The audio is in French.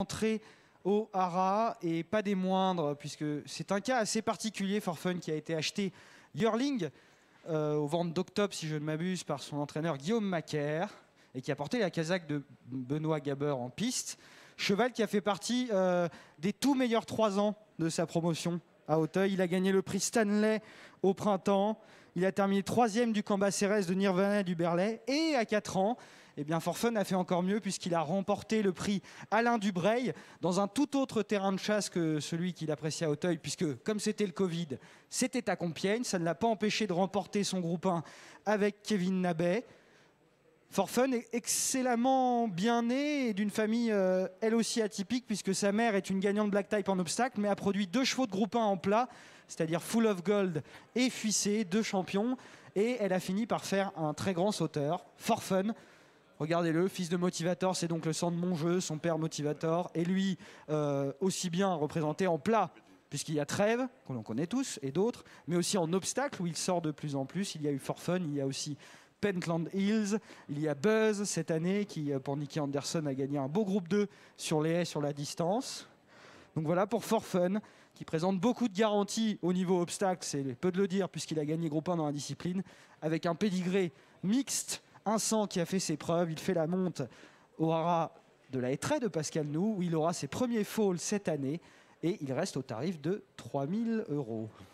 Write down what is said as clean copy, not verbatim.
entrée au Hara et pas des moindres, puisque c'est un cas assez particulier, For Fun, qui a été acheté yearling aux ventes d'octobre, si je ne m'abuse, par son entraîneur Guillaume Macaire et qui a porté la casaque de Benoît Gabeur en piste. Cheval qui a fait partie des tout meilleurs 3 ans de sa promotion à Auteuil. Il a gagné le prix Stanley au printemps. Il a terminé 3e du Cambacérès de Nirvana et du Berlay. Et à 4 ans, eh bien, For Fun a fait encore mieux puisqu'il a remporté le prix Alain Dubreuil dans un tout autre terrain de chasse que celui qu'il appréciait à Auteuil, puisque comme c'était le Covid, c'était à Compiègne. Ça ne l'a pas empêché de remporter son groupe 1 avec Kevin Nabet. For Fun est excellemment bien né et d'une famille elle aussi atypique, puisque sa mère est une gagnante black type en obstacle, mais a produit 2 chevaux de groupe 1 en plat, c'est-à-dire Full of Gold et Fuissé, 2 champions. Et elle a fini par faire un très grand sauteur, For Fun. Regardez-le, fils de Motivator, c'est donc le sang de mon jeu, son père Motivator, et lui aussi bien représenté en plat, puisqu'il y a Trèves, qu'on en connaît tous, et d'autres, mais aussi en obstacle, où il sort de plus en plus. Il y a eu For Fun, il y a aussi Pentland Hills, il y a Buzz cette année, qui pour Nicky Anderson a gagné un beau groupe 2 sur les haies, sur la distance. Donc voilà pour For Fun, qui présente beaucoup de garanties au niveau obstacle, c'est peu de le dire, puisqu'il a gagné groupe 1 dans la discipline, avec un pédigré mixte, un 100 qui a fait ses preuves. Il fait la monte au Hara de la Hétraie de Pascal Nou, où il aura ses premiers falls cette année, et il reste au tarif de 3 000 €.